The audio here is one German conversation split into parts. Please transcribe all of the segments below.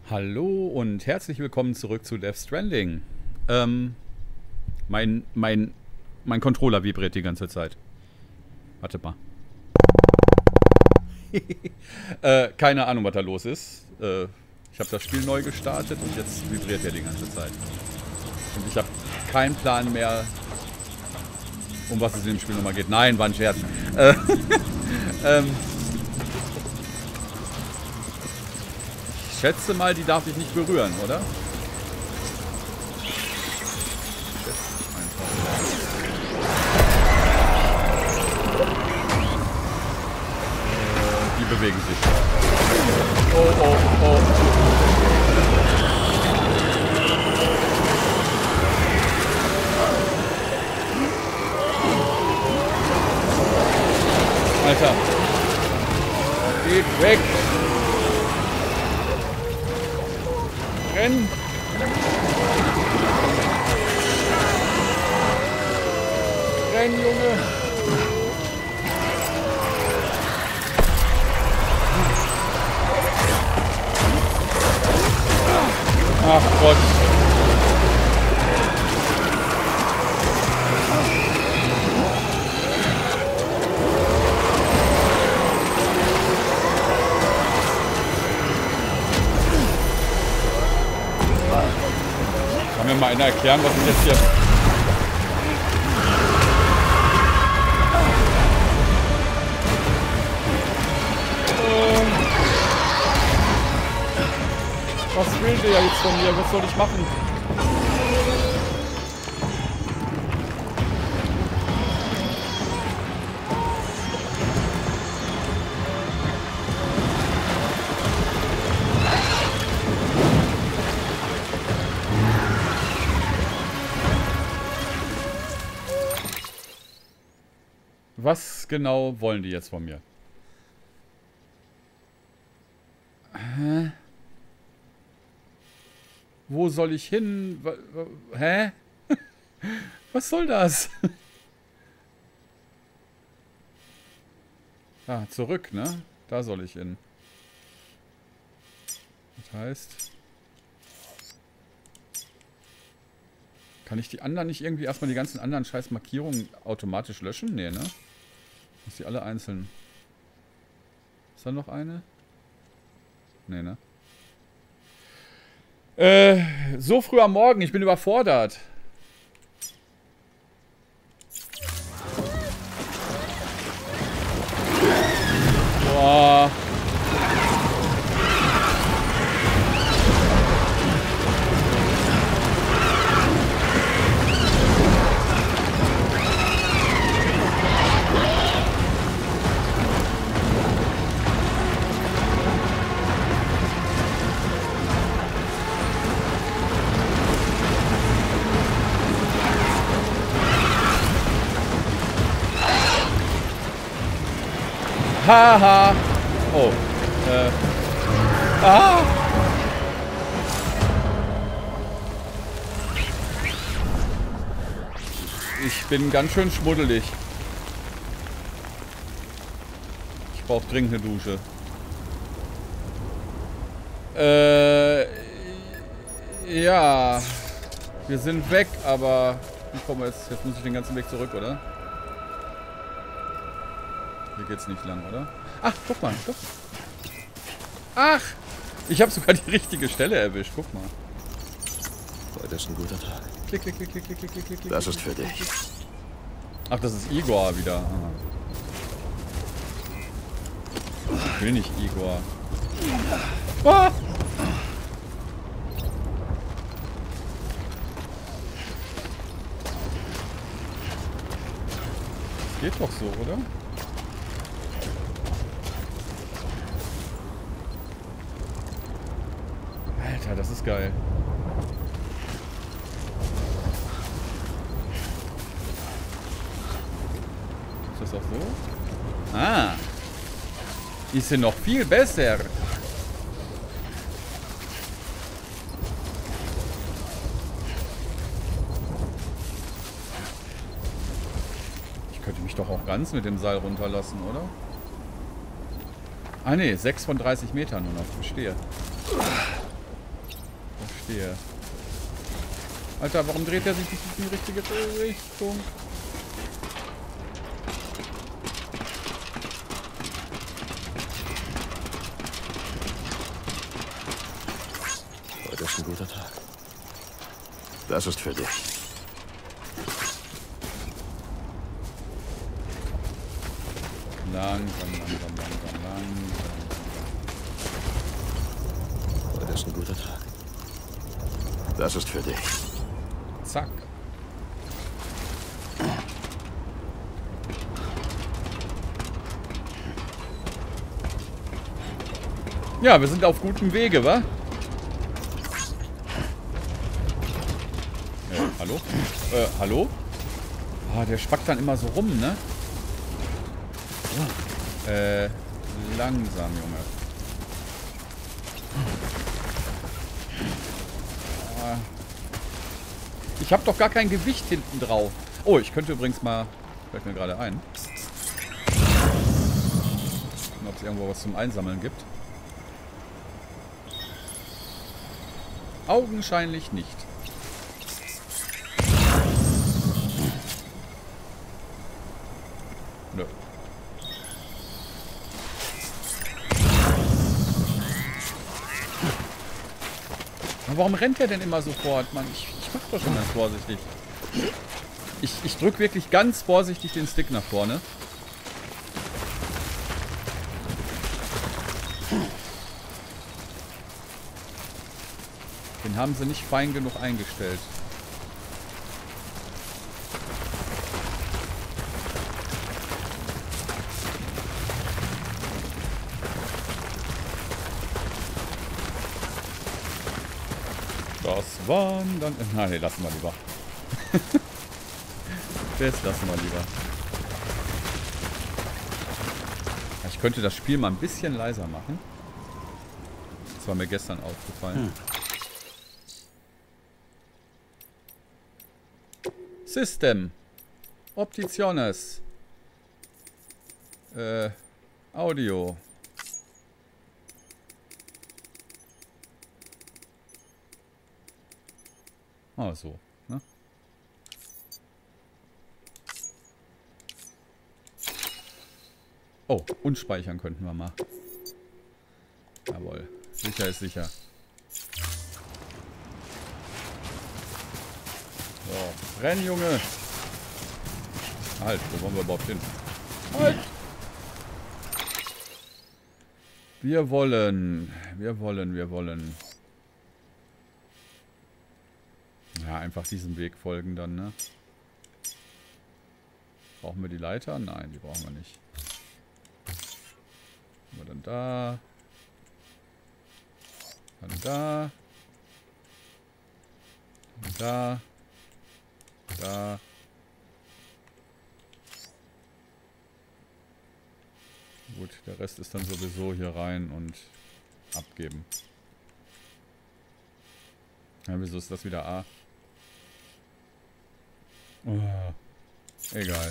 Hallo und herzlich willkommen zurück zu Death Stranding. Mein Controller vibriert die ganze Zeit. Warte mal. Keine Ahnung, was da los ist. Ich habe das Spiel neu gestartet und jetzt vibriert er die ganze Zeit. Und ich habe keinen Plan mehr, um was es in dem Spiel nochmal geht. Nein, war ein Scherz. Ich schätze mal, die darf ich nicht berühren, oder? Die bewegen sich. Oh, oh, oh. Alter. Geht weg. Renn. Renn, Junge. Ach Gott. Kann mir mal einer erklären, was ich jetzt hier... Was will der jetzt von mir? Was soll ich machen? Was genau wollen die jetzt von mir? Hä? Wo soll ich hin? Hä? Was soll das? Ah, zurück, ne? Da soll ich hin. Das heißt... Kann ich die anderen nicht irgendwie erstmal die ganzen anderen scheiß Markierungen automatisch löschen? Nee, ne? Muss die alle einzeln... Ist da noch eine? Nee, ne? So früh am Morgen, ich bin überfordert. Boah. Haha. Oh. Ah. Ich bin ganz schön schmuddelig. Ich brauche dringend eine Dusche. Ja. Wir sind weg, aber... Wie kommen wir jetzt? Jetzt muss ich den ganzen Weg zurück, oder? Hier geht's nicht lang, oder? Ach, guck mal, doch. Ach! Ich habe sogar die richtige Stelle erwischt, guck mal. Heute ist ein guter Tag. Klick, klick, klick, klick, klick, klick, klick, klick. Das ist für dich. Ach, das ist Igor wieder. Aha. Ich will nicht Igor. Ah! Geht doch so, oder? Alter, das ist geil. Ist das auch so? Ah! Ist ja noch viel besser. Ich könnte mich doch auch ganz mit dem Seil runterlassen, oder? Ah ne, 6 von 30 Metern nur noch. Verstehe. verstehe. Alter, warum dreht er sich nicht in die richtige Richtung? Heute ist ein guter Tag. Das ist für dich. Langsam. Heute ist ein guter Tag. Das ist für dich. Zack. Ja, wir sind auf gutem Wege, wa? Hallo? Hallo? Ah, der spackt dann immer so rum, ne? Langsam, Junge. Ich habe doch gar kein Gewicht hinten drauf. Oh, ich könnte übrigens mal... Fällt mir gerade ein. Ob es irgendwo was zum Einsammeln gibt. Augenscheinlich nicht. Nö. Aber warum rennt er denn immer sofort, Mann? Ich mach doch schon ganz vorsichtig. Ich drück wirklich ganz vorsichtig den Stick nach vorne. Den haben sie nicht fein genug eingestellt. Das waren dann... Nein, nee, lassen wir lieber. Das lassen wir lieber. Ich könnte das Spiel mal ein bisschen leiser machen. Das war mir gestern aufgefallen. System. Optiones. Audio. Ah, so. Ne? Oh, und speichern könnten wir mal. Jawohl. Sicher ist sicher. So, renn, Junge. Halt, wo wollen wir überhaupt hin? Halt! Wir wollen. Ja, einfach diesem Weg folgen dann, ne? Brauchen wir die Leiter? Nein, die brauchen wir nicht. Haben wir dann da. Dann da. Dann da. Da. Gut, der Rest ist dann sowieso hier rein und abgeben. Ja, wieso ist das wieder A? Oh, egal.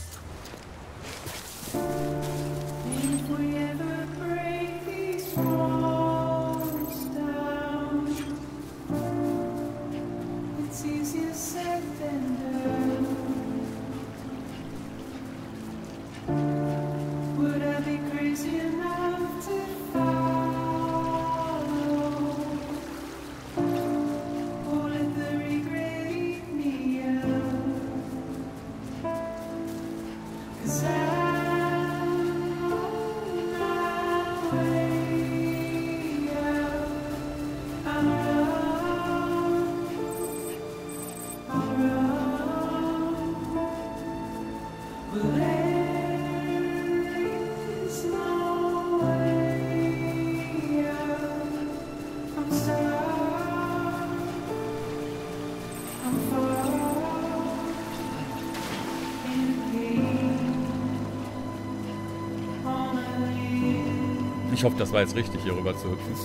Ich hoffe, das war jetzt richtig, hier rüber zu hüpfen.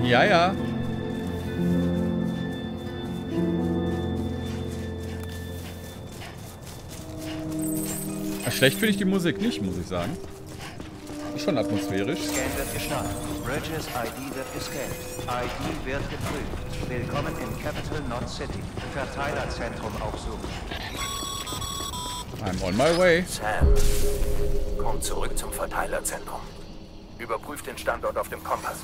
Ja, ja. Schlecht finde ich die Musik nicht, muss ich sagen. Ist schon atmosphärisch. Scan wird gestartet. Bridges ID wird gescannt. ID wird geprüft. Willkommen in Capital Knot City. Verteilerzentrum aufsuchen. I'm on my way. Sam, komm zurück zum Verteilerzentrum. Überprüft den Standort auf dem Kompass.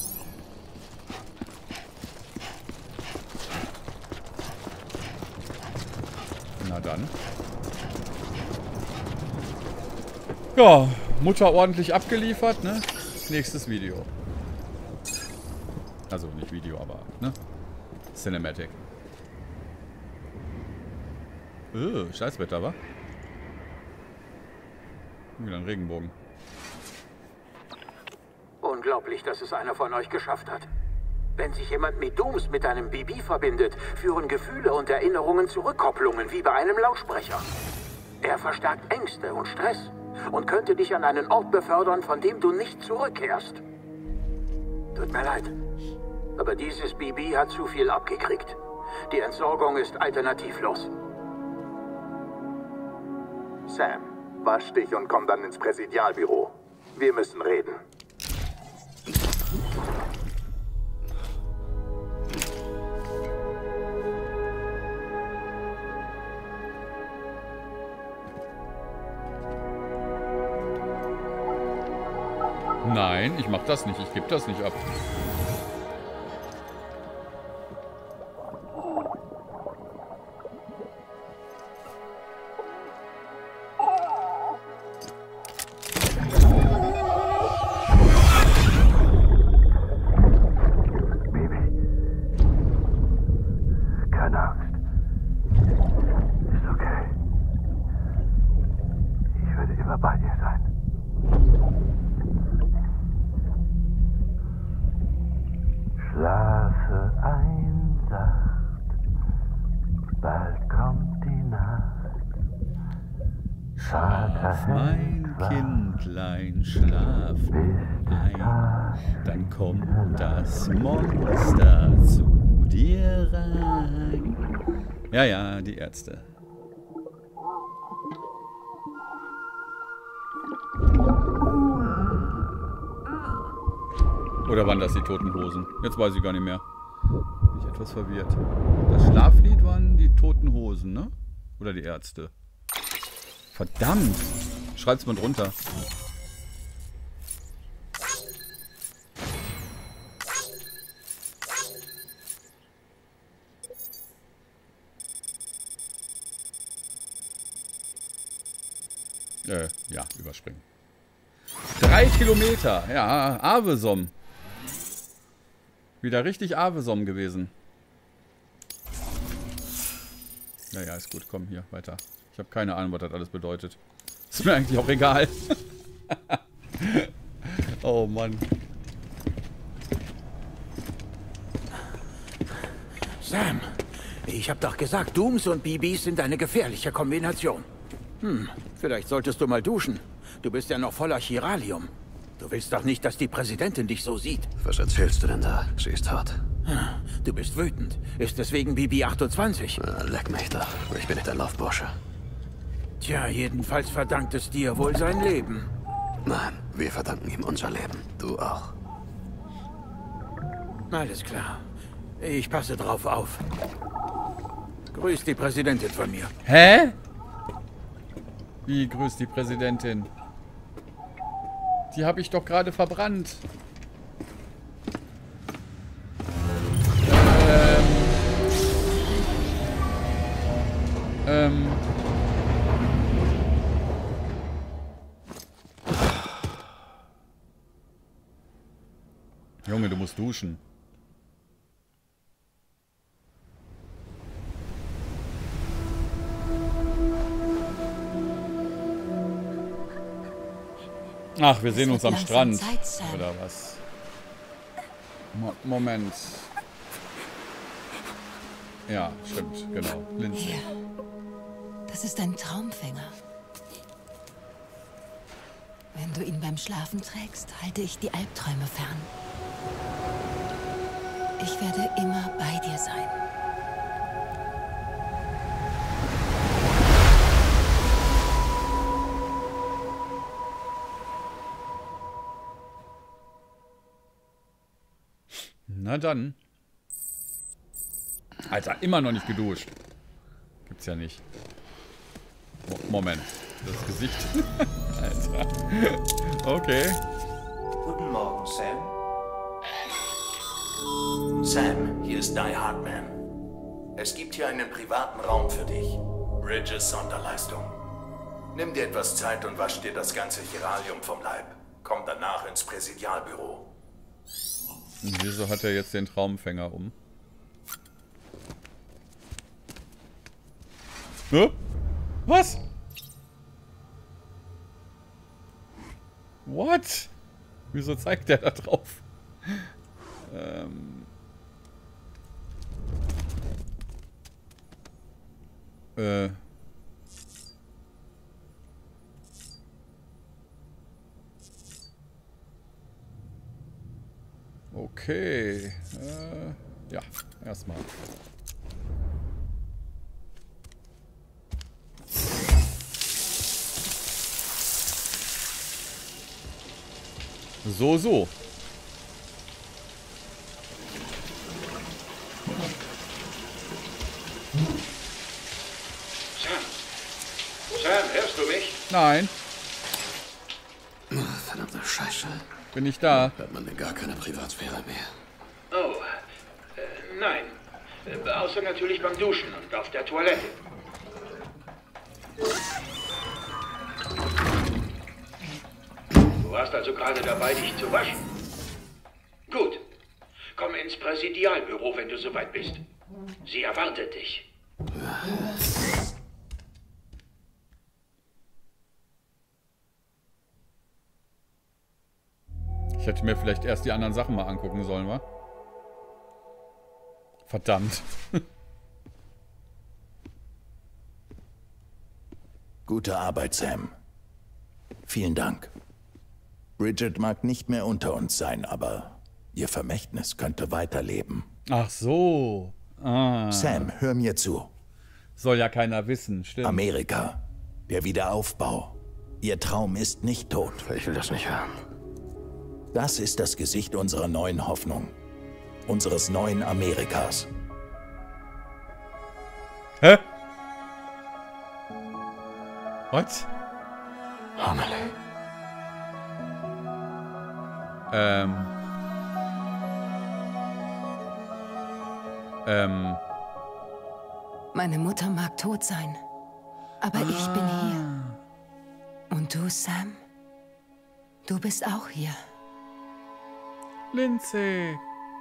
Na dann. Ja, Mutter ordentlich abgeliefert, ne? Nächstes Video. Also nicht Video, aber, ne? Cinematic. Scheißwetter, wa? Wieder ein Regenbogen. Unglaublich, dass es einer von euch geschafft hat. Wenn sich jemand mit Dooms mit einem BB verbindet, führen Gefühle und Erinnerungen zu Rückkopplungen, wie bei einem Lautsprecher. Er verstärkt Ängste und Stress und könnte dich an einen Ort befördern, von dem du nicht zurückkehrst. Tut mir leid, aber dieses BB hat zu viel abgekriegt. Die Entsorgung ist alternativlos. Sam, wasch dich und komm dann ins Präsidialbüro. Wir müssen reden. Nein, ich mach das nicht. Ich gebe das nicht ab. Mein Kindlein, schlaf ein, dann kommt das Monster zu dir rein. Ja, ja, die Ärzte. Oder waren das die Toten Hosen? Jetzt weiß ich gar nicht mehr. Bin ich etwas verwirrt. Das Schlaflied waren die Toten Hosen, ne? Oder die Ärzte? Verdammt! Schreibt's mal drunter. Ja, überspringen. 3 Kilometer. Ja, Avesom. Wieder richtig Avesom gewesen. Naja, ist gut. Komm, hier, weiter. Ich habe keine Ahnung, was das alles bedeutet. Ist mir eigentlich auch egal. Oh Mann. Sam, ich hab doch gesagt, Dooms und BBs sind eine gefährliche Kombination. Vielleicht solltest du mal duschen. Du bist ja noch voller Chiralium. Du willst doch nicht, dass die Präsidentin dich so sieht. Was erzählst du denn da? Sie ist tot. Du bist wütend. Ist deswegen BB-28? Leck mich doch. Ich bin nicht ein Laufbursche. Tja, jedenfalls verdankt es dir wohl sein Leben. Nein, wir verdanken ihm unser Leben. Du auch. Alles klar. Ich passe drauf auf. Grüß die Präsidentin von mir. Hä? Wie grüßt die Präsidentin? Die habe ich doch gerade verbrannt. Junge, du musst duschen. Ach, wir sehen uns am Strand. Oder was? Moment. Ja, stimmt, genau. Lindsay. Ja. Das ist ein Traumfänger. Wenn du ihn beim Schlafen trägst, halte ich die Albträume fern. werde immer bei dir sein. Na dann. Alter, immer noch nicht geduscht. Gibt's ja nicht. Moment. Das Gesicht. Alter. Okay. Guten Morgen, Sam. Sam, hier ist Die Hardman. Es gibt hier einen privaten Raum für dich. Bridges Sonderleistung. Nimm dir etwas Zeit und wasch dir das ganze Chiralium vom Leib. Komm danach ins Präsidialbüro. Und wieso hat er jetzt den Traumfänger um? Hä? Was? What? Wieso zeigt der da drauf? Okay. Ja, erstmal. So. Sam, hörst du mich? Nein, Verdammte Scheiße. bin ich da. Hat man denn gar keine Privatsphäre mehr? Oh, nein. Außer natürlich beim Duschen und auf der Toilette. Du warst also gerade dabei, dich zu waschen. Gut. Komm ins Präsidialbüro, wenn du soweit bist. Sie erwartet dich. Ich hätte mir vielleicht erst die anderen Sachen mal angucken sollen, wa? Verdammt. Gute Arbeit, Sam. Vielen Dank. Bridget mag nicht mehr unter uns sein, aber ihr Vermächtnis könnte weiterleben. Ach so. Ah. Sam, hör mir zu. Soll ja keiner wissen, stimmt. Amerika, der Wiederaufbau. Ihr Traum ist nicht tot. Ich will das nicht hören. Das ist das Gesicht unserer neuen Hoffnung. Unseres neuen Amerikas. Hä? What? Amelie. Meine Mutter mag tot sein, aber ich bin hier. Und du, Sam? Du bist auch hier. Lindsay.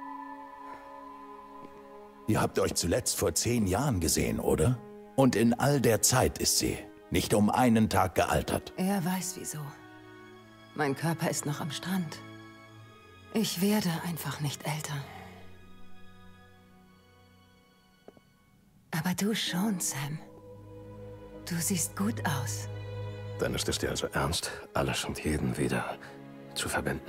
Ihr habt euch zuletzt vor 10 Jahren gesehen, oder? Und in all der Zeit ist sie nicht um einen Tag gealtert. Er weiß wieso. Mein Körper ist noch am Strand. Ich werde einfach nicht älter. Aber du schon, Sam. Du siehst gut aus. Dann ist es dir also ernst, alles und jeden wieder zu verbinden.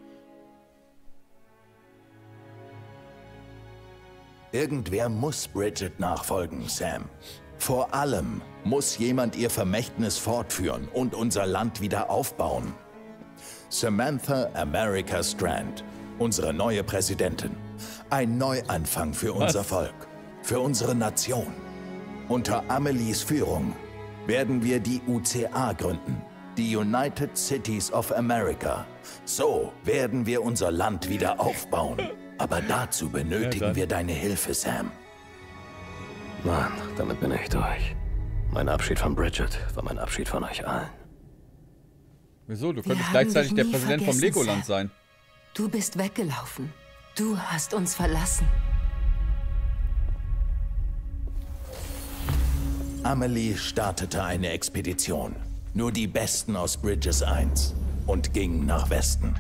Irgendwer muss Bridget nachfolgen, Sam. Vor allem muss jemand ihr Vermächtnis fortführen und unser Land wieder aufbauen. Samantha America Strand, unsere neue Präsidentin. Ein Neuanfang für unser Volk, für unsere Nation. Unter Amelies Führung werden wir die UCA gründen, die United Cities of America. So werden wir unser Land wieder aufbauen. Aber dazu benötigen wir deine Hilfe, Sam. Mann, damit bin ich durch. Mein Abschied von Bridget war mein Abschied von euch allen. Wieso? Du Wir könntest haben gleichzeitig dich der nie Präsident vom vergessen, Legoland Sam. sein. Du bist weggelaufen. Du hast uns verlassen. Amelie startete eine Expedition. Nur die Besten aus Bridges 1 und ging nach Westen.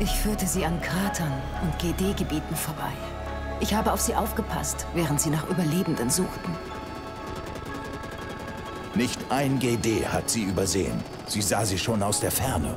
Ich führte sie an Kratern und GD-Gebieten vorbei. Ich habe auf sie aufgepasst, während sie nach Überlebenden suchten. Nicht ein GD hat sie übersehen. Sie sah sie schon aus der Ferne.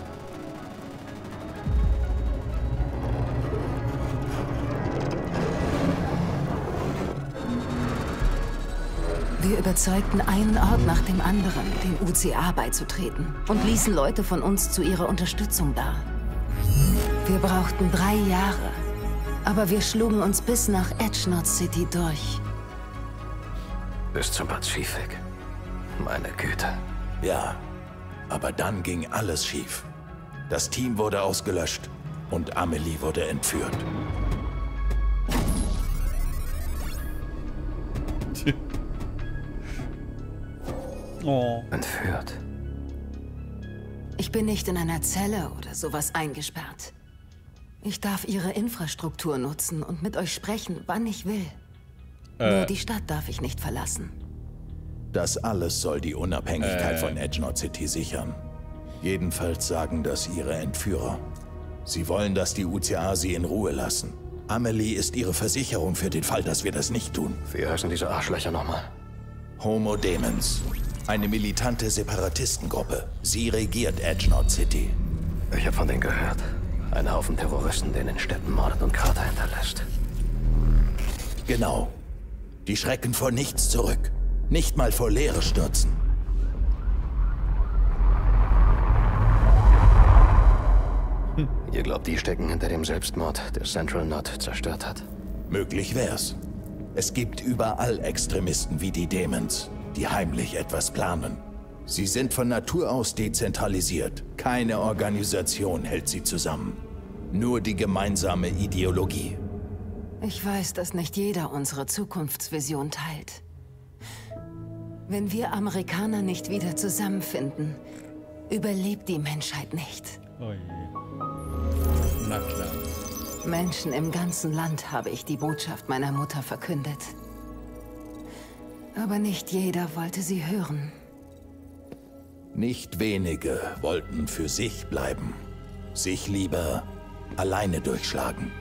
Wir überzeugten einen Ort nach dem anderen, dem UCA beizutreten und ließen Leute von uns zu ihrer Unterstützung da. Wir brauchten 3 Jahre, aber wir schlugen uns bis nach Edge Knot City durch. Bis zum Pazifik. Meine Güte. Ja, aber dann ging alles schief. Das Team wurde ausgelöscht und Amelie wurde entführt. Oh. Entführt. Ich bin nicht in einer Zelle oder sowas eingesperrt. Ich darf Ihre Infrastruktur nutzen und mit euch sprechen, wann ich will. Nur die Stadt darf ich nicht verlassen. Das alles soll die Unabhängigkeit von Edge Knot City sichern. Jedenfalls sagen das ihre Entführer. Sie wollen, dass die UCA sie in Ruhe lassen. Amelie ist ihre Versicherung für den Fall, dass wir das nicht tun. Wie heißen diese Arschlöcher nochmal? Homo Demens. Eine militante Separatistengruppe. Sie regiert Edge Knot City. Ich habe von denen gehört. Ein Haufen Terroristen, der in den Städten mordet und Krater hinterlässt. Genau. Die schrecken vor nichts zurück. Nicht mal vor Leere stürzen. Ihr glaubt, die stecken hinter dem Selbstmord, der Central Knot zerstört hat? Möglich wär's. Es gibt überall Extremisten wie die Demons, die heimlich etwas planen. Sie sind von Natur aus dezentralisiert. Keine Organisation hält sie zusammen. Nur die gemeinsame Ideologie. Ich weiß, dass nicht jeder unsere Zukunftsvision teilt. Wenn wir Amerikaner nicht wieder zusammenfinden, überlebt die Menschheit nicht. Oh je. Na klar. Menschen im ganzen Land habe ich die Botschaft meiner Mutter verkündet. Aber nicht jeder wollte sie hören. Nicht wenige wollten für sich bleiben. Sich lieber alleine durchschlagen.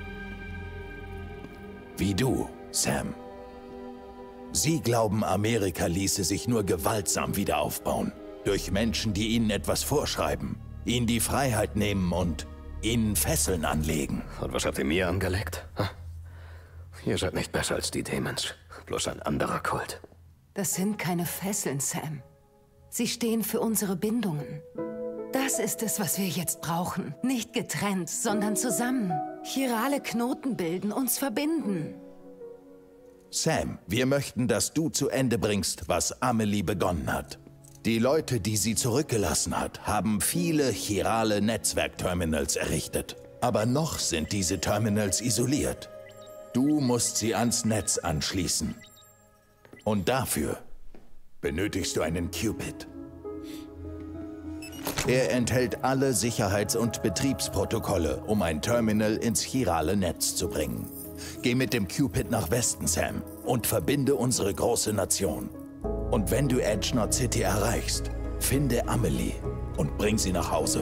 Wie du, Sam. Sie glauben, Amerika ließe sich nur gewaltsam wieder aufbauen. Durch Menschen, die ihnen etwas vorschreiben, ihnen die Freiheit nehmen und ihnen Fesseln anlegen. Und was habt ihr mir angelegt? Ha? Ihr seid nicht besser als die Demons. Bloß ein anderer Kult. Das sind keine Fesseln, Sam. Sie stehen für unsere Bindungen. Das ist es, was wir jetzt brauchen. Nicht getrennt, sondern zusammen. Chirale Knoten bilden, uns verbinden. Sam, wir möchten, dass du zu Ende bringst, was Amelie begonnen hat. Die Leute, die sie zurückgelassen hat, haben viele chirale Netzwerkterminals errichtet. Aber noch sind diese Terminals isoliert. Du musst sie ans Netz anschließen. Und dafür benötigst du einen Cupid. Er enthält alle Sicherheits- und Betriebsprotokolle, um ein Terminal ins chirale Netz zu bringen. Geh mit dem Cupid nach Westen, Sam, und verbinde unsere große Nation. Und wenn du Edge Knot City erreichst, finde Amelie und bring sie nach Hause.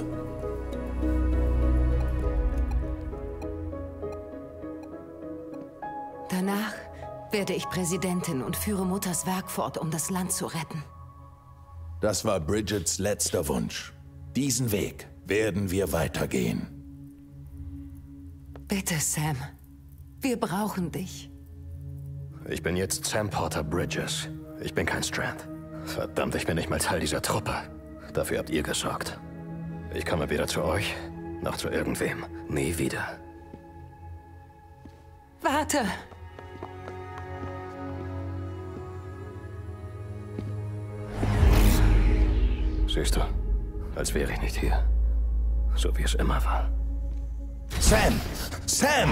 Danach werde ich Präsidentin und führe Mutters Werk fort, um das Land zu retten. Das war Bridgets letzter Wunsch. Diesen Weg werden wir weitergehen. Bitte, Sam. Wir brauchen dich. Ich bin jetzt Sam Porter Bridges. Ich bin kein Strand. Verdammt, ich bin nicht mal Teil dieser Truppe. Dafür habt ihr gesorgt. Ich komme weder zu euch, noch zu irgendwem. Nie wieder. Warte! Siehst du, als wäre ich nicht hier. So wie es immer war. Sam! Sam!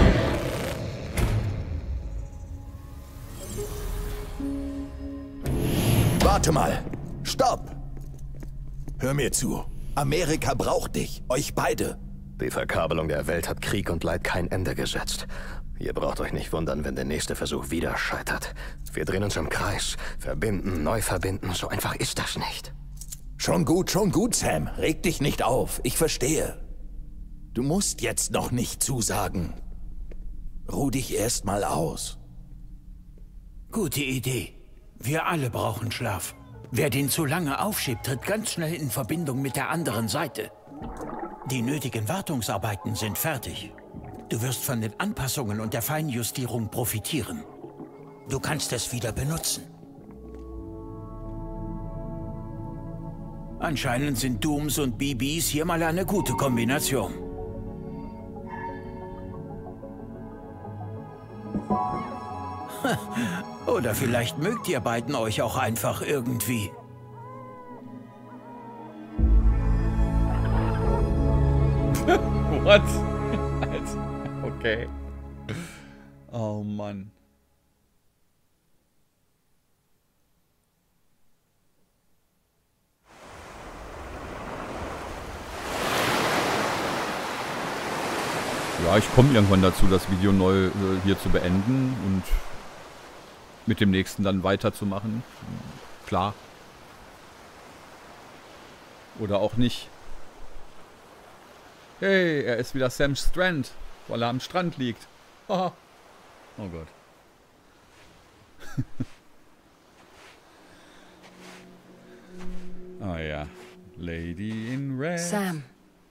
Warte mal! Stopp! Hör mir zu. Amerika braucht dich. Euch beide. Die Verkabelung der Welt hat Krieg und Leid kein Ende gesetzt. Ihr braucht euch nicht wundern, wenn der nächste Versuch wieder scheitert. Wir drehen uns im Kreis. Verbinden, neu verbinden. So einfach ist das nicht. Schon gut, Sam. Reg dich nicht auf. Ich verstehe. Du musst jetzt noch nicht zusagen. Ruh dich erst mal aus. Gute Idee. Wir alle brauchen Schlaf. Wer den zu lange aufschiebt, tritt ganz schnell in Verbindung mit der anderen Seite. Die nötigen Wartungsarbeiten sind fertig. Du wirst von den Anpassungen und der Feinjustierung profitieren. Du kannst es wieder benutzen. Anscheinend sind Dooms und BBs hier mal eine gute Kombination. Oder vielleicht mögt ihr beiden euch auch einfach irgendwie. What? Okay. Oh Mann. Ja, ich komme irgendwann dazu, das Video neu hier zu beenden und mit dem nächsten dann weiterzumachen. Klar. Oder auch nicht. Hey, er ist wieder Sam Strand, weil er am Strand liegt. Oh Gott. Ah ja. Lady in Red. Sam.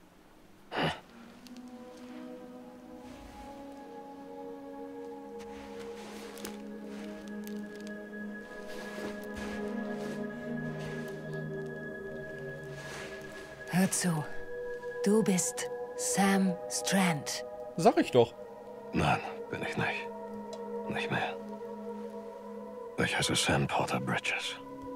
Hör zu. Du bist Sam Strand. Sag ich doch. Nein, bin ich nicht. Nicht mehr. Ich heiße Sam Porter Bridges.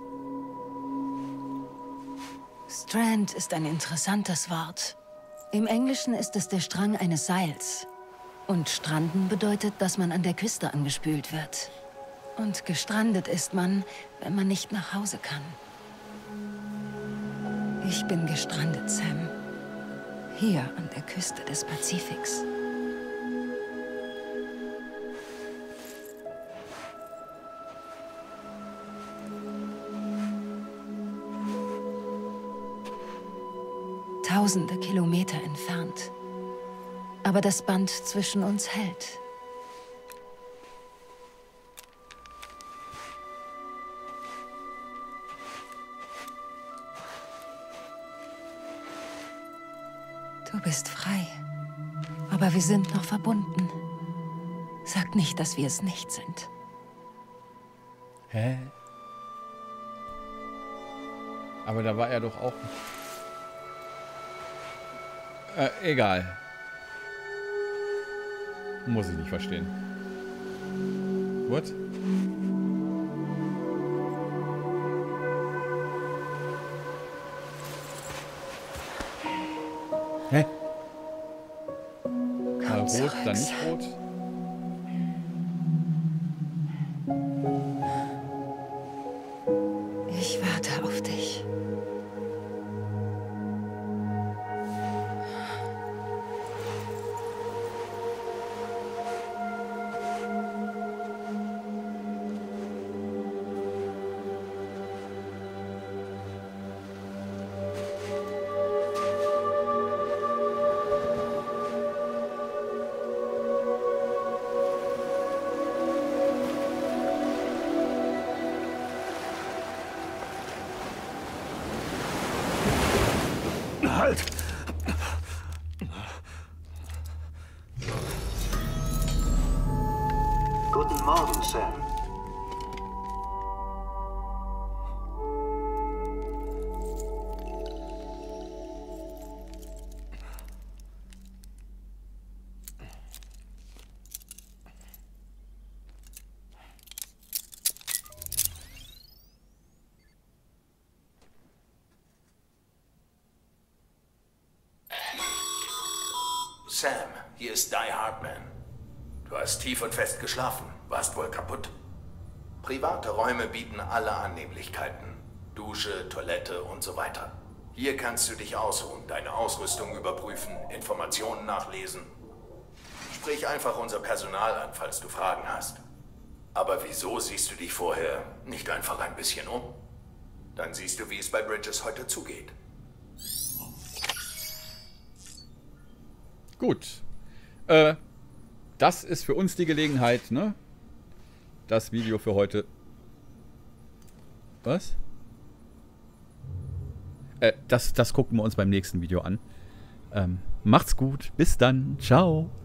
Strand ist ein interessantes Wort. Im Englischen ist es der Strang eines Seils. Und stranden bedeutet, dass man an der Küste angespült wird. Und gestrandet ist man, wenn man nicht nach Hause kann. Ich bin gestrandet, Sam. Hier an der Küste des Pazifiks. Tausende Kilometer entfernt. Aber das Band zwischen uns hält. Du bist frei. Aber wir sind noch verbunden. Sag nicht, dass wir es nicht sind. Hä? Aber da war er doch auch nicht. Egal. Muss ich nicht verstehen. What? Hä? Mal rot, zurück, dann nicht Sam. rot. Ich warte auf dich. Halt! Guten Morgen, Sam. Sam, hier ist Die Hardman. Du hast tief und fest geschlafen, warst wohl kaputt. Private Räume bieten alle Annehmlichkeiten. Dusche, Toilette und so weiter. Hier kannst du dich ausruhen, deine Ausrüstung überprüfen, Informationen nachlesen. Sprich einfach unser Personal an, falls du Fragen hast. Aber wieso siehst du dich vorher nicht einfach ein bisschen um? Dann siehst du, wie es bei Bridges heute zugeht. Gut. Das ist für uns die Gelegenheit, ne? Das Video für heute. Was? Das gucken wir uns beim nächsten Video an. Macht's gut. Bis dann. Ciao.